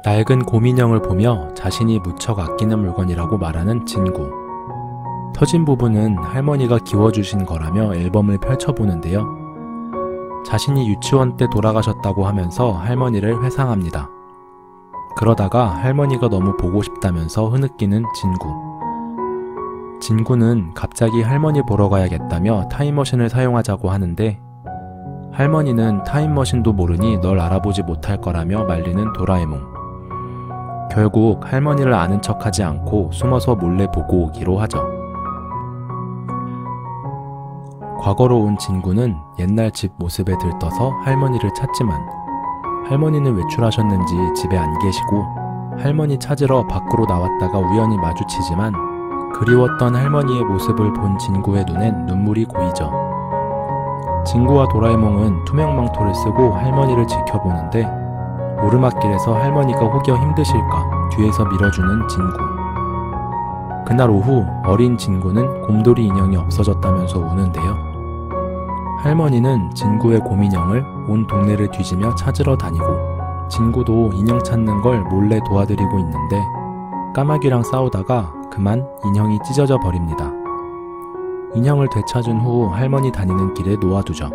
낡은 곰인형을 보며 자신이 무척 아끼는 물건이라고 말하는 진구. 터진 부분은 할머니가 기워주신 거라며 앨범을 펼쳐보는데요. 자신이 유치원 때 돌아가셨다고 하면서 할머니를 회상합니다. 그러다가 할머니가 너무 보고 싶다면서 흐느끼는 진구. 진구는 갑자기 할머니 보러 가야겠다며 타임머신을 사용하자고 하는데 할머니는 타임머신도 모르니 널 알아보지 못할 거라며 말리는 도라에몽. 결국 할머니를 아는 척하지 않고 숨어서 몰래 보고 오기로 하죠. 과거로 온 진구는 옛날 집 모습에 들떠서 할머니를 찾지만 할머니는 외출하셨는지 집에 안 계시고 할머니 찾으러 밖으로 나왔다가 우연히 마주치지만 그리웠던 할머니의 모습을 본 진구의 눈엔 눈물이 고이죠. 진구와 도라에몽은 투명망토를 쓰고 할머니를 지켜보는데 오르막길에서 할머니가 혹여 힘드실까 뒤에서 밀어주는 진구. 그날 오후 어린 진구는 곰돌이 인형이 없어졌다면서 우는데요. 할머니는 진구의 곰인형을 온 동네를 뒤지며 찾으러 다니고 진구도 인형 찾는 걸 몰래 도와드리고 있는데 까마귀랑 싸우다가 그만 인형이 찢어져 버립니다. 인형을 되찾은 후 할머니 다니는 길에 놓아두죠.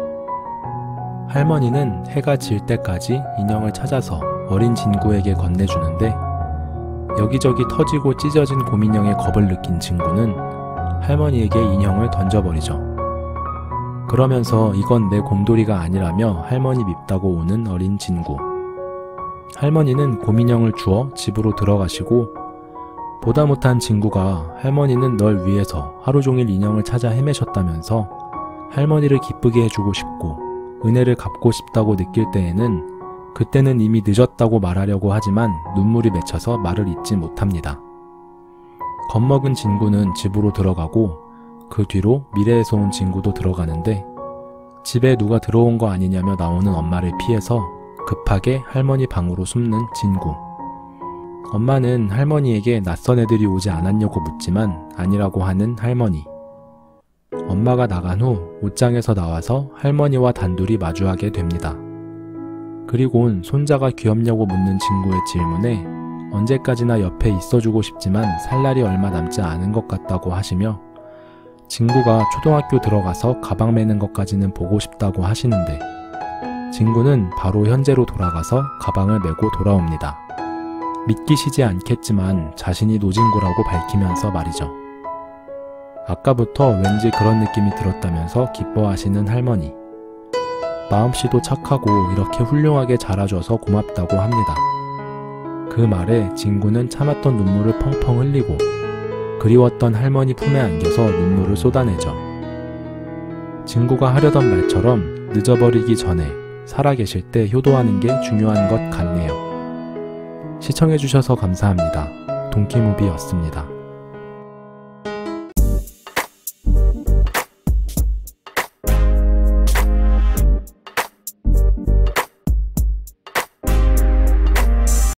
할머니는 해가 질 때까지 인형을 찾아서 어린 진구에게 건네주는데 여기저기 터지고 찢어진 곰인형의 겁을 느낀 진구는 할머니에게 인형을 던져버리죠. 그러면서 이건 내 곰돌이가 아니라며 할머니 밉다고 우는 어린 진구. 할머니는 곰인형을 주워 집으로 들어가시고 보다 못한 진구가 할머니는 널 위해서 하루 종일 인형을 찾아 헤매셨다면서 할머니를 기쁘게 해주고 싶고 은혜를 갚고 싶다고 느낄 때에는 그때는 이미 늦었다고 말하려고 하지만 눈물이 맺혀서 말을 잇지 못합니다. 겁먹은 진구는 집으로 들어가고 그 뒤로 미래에서 온 진구도 들어가는데 집에 누가 들어온 거 아니냐며 나오는 엄마를 피해서 급하게 할머니 방으로 숨는 진구. 엄마는 할머니에게 낯선 애들이 오지 않았냐고 묻지만 아니라고 하는 할머니. 엄마가 나간 후 옷장에서 나와서 할머니와 단둘이 마주하게 됩니다. 그리곤 손자가 귀엽냐고 묻는 진구의 질문에 언제까지나 옆에 있어주고 싶지만 살 날이 얼마 남지 않은 것 같다고 하시며 진구가 초등학교 들어가서 가방 매는 것까지는 보고 싶다고 하시는데 진구는 바로 현재로 돌아가서 가방을 메고 돌아옵니다. 믿기시지 않겠지만 자신이 노진구라고 밝히면서 말이죠. 아까부터 왠지 그런 느낌이 들었다면서 기뻐하시는 할머니. 마음씨도 착하고 이렇게 훌륭하게 자라줘서 고맙다고 합니다. 그 말에 진구는 참았던 눈물을 펑펑 흘리고 그리웠던 할머니 품에 안겨서 눈물을 쏟아내죠. 진구가 하려던 말처럼 늦어버리기 전에 살아계실 때 효도하는 게 중요한 것 같네요. 시청해주셔서 감사합니다. 동키무비였습니다.